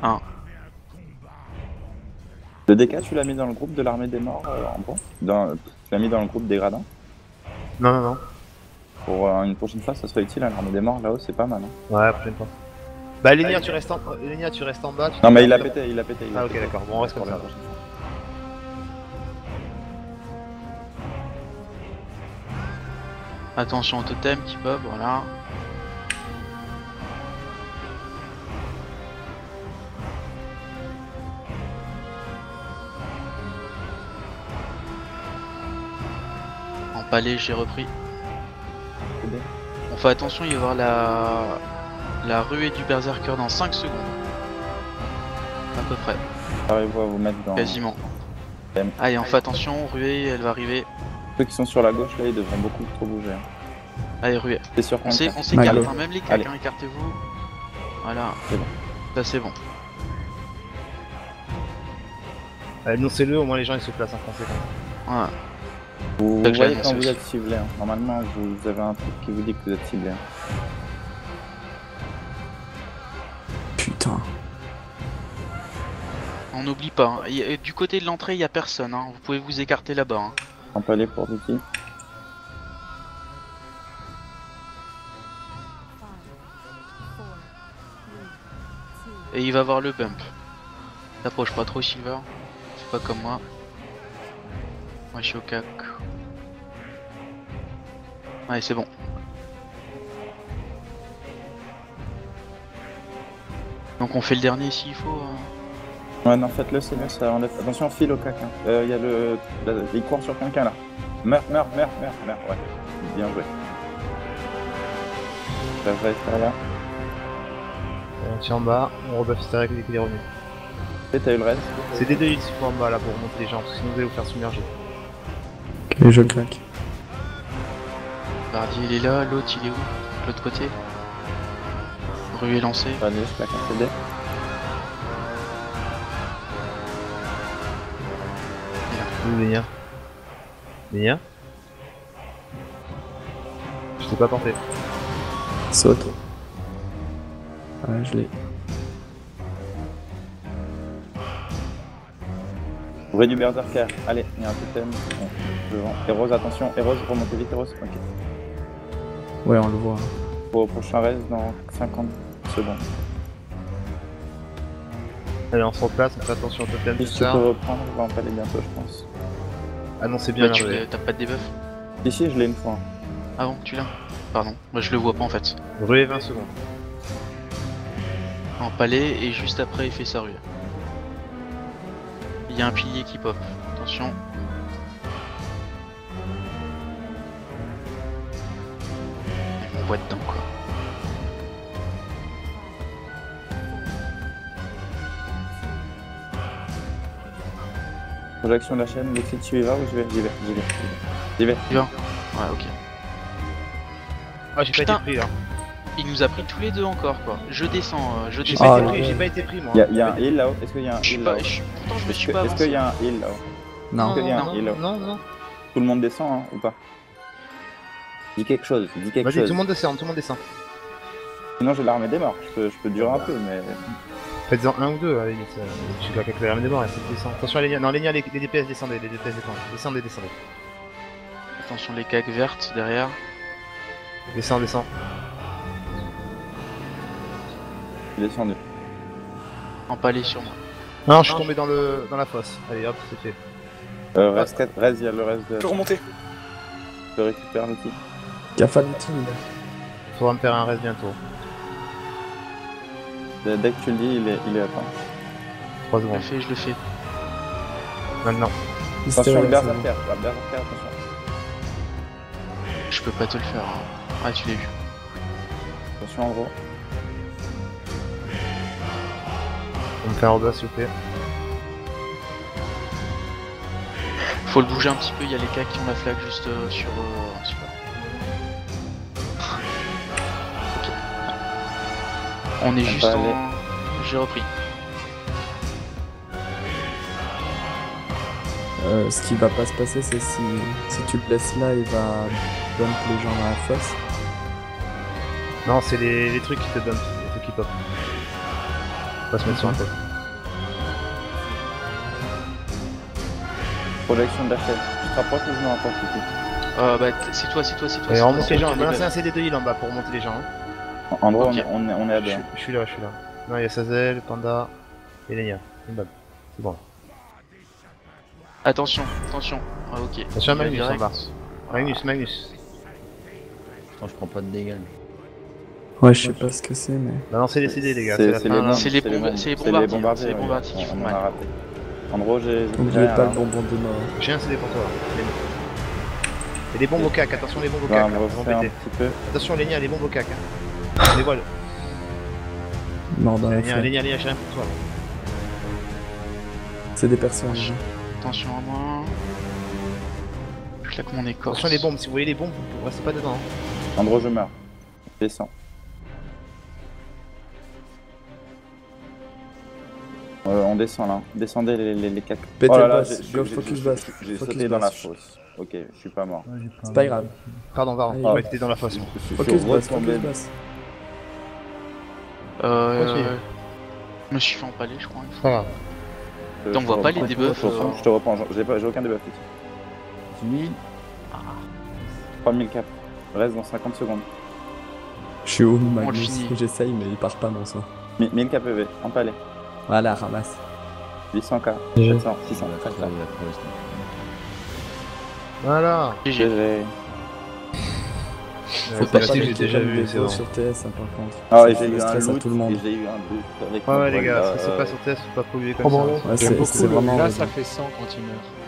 1. Le DK, tu l'as mis dans le groupe de l'armée des morts en gros Tu l'as mis dans le groupe des gradins? Non, non, non. Pour une prochaine fois, ça serait utile, hein, l'armée des morts là-haut, c'est pas mal. Hein. Ouais, prochaine fois. Bah, Lénia, tu restes en bas. Non, mais il a pété, il a pété. Ah, ok, d'accord. Bon, on reste comme ça. Attention au totem qui pop, voilà. En palais, j'ai repris. On fait attention, il va y avoir la ruée du berserker dans 5 secondes. À peu près. Arrivez-vous à vous mettre dans... Quasiment. Allez, on fait attention, ruée, elle va arriver. Ceux qui sont sur la gauche là, ils devraient beaucoup trop bouger. Allez, ruée. C'est sûr qu'on On s'écarte, hein, même les cacs, hein, écartez-vous. Voilà. C'est bon. Ça c'est bon. Annoncez-le, au moins les gens ils se placent en conséquence. Voilà. Vous C'est que voyez j'ai quand vous annoncé êtes ciblé. Hein. Normalement, vous avez un truc qui vous dit que vous êtes ciblé. Hein. Putain. On n'oublie pas, hein. Du côté de l'entrée, il n'y a personne. Hein. Vous pouvez vous écarter là-bas. Hein. En palais pour Vicky. Et il va voir le bump. T'approches pas trop, Silver. Fais pas comme moi. Moi, je suis au cac. Allez, c'est bon. Donc on fait le dernier s'il faut. Ouais, non, faites-le, c'est mieux, ça enlève. Attention, file au cac. Il y a il court sur quelqu'un là. Meurs, ouais. Bien joué. Ça va être là. On tient en bas, on rebuff Starak dès qu'il est revenu. Et t'as eu le reste. C'est des 2 hits qu'il faut en bas là pour remonter les gens, parce que sinon vous allez vous faire submerger. Ok, je craque. Bardi il est là, l'autre il est où? De l'autre côté. Rue est lancée. Allez, je claque un CD. Où Lénia? Lénia? Je t'ai pas porté. Saute. Ouais, je l'ai. Ouvrez du berserker. Allez, il y a un totem. Bon, devant. Eros, attention. Eros, remontez vite, Eros. Ok. Ouais, on le voit. Au prochain reste dans 50 secondes. Allez, on se replace, on fait attention au totem, tout Si tu ça. peux reprendre, on va en parler bientôt, je pense. Annoncez bien Bah, l'arrivée. t'as pas de debuff? Ici, je l'ai une fois. Ah bon, tu l'as? Pardon, moi je le vois pas en fait. Ruée 20 secondes. En palais et juste après il fait sa rue. Il y a un pilier qui pop. Attention. On voit dedans quoi. Projection de la chaîne, Lexi, tu y vas ou j'y vais? J'y vais. Il va? Ouais, ok. Ah, j'ai pas Putain. été pris là. Il nous a pris tous les deux encore quoi. Je descends, je J'ai descends. pas, Ah, été ouais. pris, j'ai pas été pris moi. Il y a un heal là-haut. Est-ce qu'il y a un Je suis heal pas, là-haut? pourtant je me suis pas Est-ce qu'il y a avancé. un heal là-haut? Non. qu'il y a un non, heal là-haut? non. Tout le monde descend hein, ou pas? Dis quelque chose, Vas-y, tout le monde descend, tout le monde descend. Sinon j'ai l'armée des morts, je peux durer un peu mais... Faites-en un ou deux, allez, je suis avec la des morts, elle descend. Attention à Lénia, non Lénia, les DPS descendez, les DPS descendez. Attention les caques vertes derrière. Descends. Il est descendu. En palais sur moi. Non, je suis tombé dans la fosse. Allez hop, c'est fait. Reste, il y a le reste de... Je peux remonter. Je récupère l'outil. Gaffe à l'outil. Faudra me faire un reste bientôt. Dès que tu le dis, il est à temps. 3 Je le secondes. fais, je le fais. Maintenant. Attention le Hystérie, berserker, attention. Je peux pas te le faire. Hein. Ah tu l'as vu. Attention en gros. On me fait un rebat s'il vous plaît. Faut le bouger un petit peu, il y a les cacs qui ont la flag juste sur... super. Ok. On est juste va aller. en... J'ai repris. Ce qui va pas se passer, c'est si tu le laisses là, il va dump les gens dans la fosse. Non, c'est les trucs qui te donnent, les trucs qui pop. Faut pas se mettre sur la tête. Projection de la chaîne. Tu te rapproches ou je me rapproche ici? Bah c'est toi. Et remonte les gens, balancez un CD de heal en bas pour remonter les gens. Hein. En gros, Ok. on est à deux. Je suis là. Non, il y a Sazel, Panda et Lenia. Imbab. C'est bon. Attention. Ah, ok. Attention à Magnus en Direct. bas. Magnus. Attends, je prends pas de dégâts. Ouais, je sais pas ce que c'est, mais. Balancez les CD, les gars. C'est la les fin, là. bombes, C'est les bombardiers, c'est les bombardiers qui font on mal. a raté. En gros, j'ai N'oubliez rien, pas là. le bonbon de mort. J'ai un CD pour toi. Et des bombes au cac, attention les bombes au On va cac, me ils vont refaire un péter. petit peu. Attention Lenia, les bombes au cac. Hein. On les voit. Mort dans la Lenia, flamme. j'ai rien pour toi. C'est des personnes. Attention à moi. Je claque mon écorce. Attention les bombes, si vous voyez les bombes, vous restez pas dedans. Hein. En gros, je meurs. Descends. On descend là. Descendez les 4. Pétez Oh là le là, boss. Go, focus boss. J'ai Focus sauté dans la boss. fosse. Ok, je suis pas mort. C'est pas grave. Pardon, Varro, Ah, ouais, t'étais dans la fosse. Je suis Focus boss, retombé. focus boss. Continue. Je me suis fait empaler, je crois. Pas grave. Je On voit pas les reprends. debuffs, Je te reprends. J'ai aucun debuff ici. 1000. 3000 cap. Reste dans 50 secondes. Je suis où, le Magnus? finit. J'essaye, mais il part pas, mon sang. 1000 cap EV. Empalé. Voilà, ramasse. 800 k. GG. 700. 600. La Tac, tac. prouesse. Voilà. GG. GG. Faut Pas pas j'ai mettre déjà des vu, c'est bon. sur TS, hein, par contre. Ah Ça ouais, fout j'ai le eu un stress à loot. tout le monde. Et j'ai eu un loot avec Ouais, mon les poil, gars, si c'est pas sur test, faut pas polluer comme Oh, bon, ça. là, Ouais, c'est vraiment. là, ça fait 100 quand il meurt.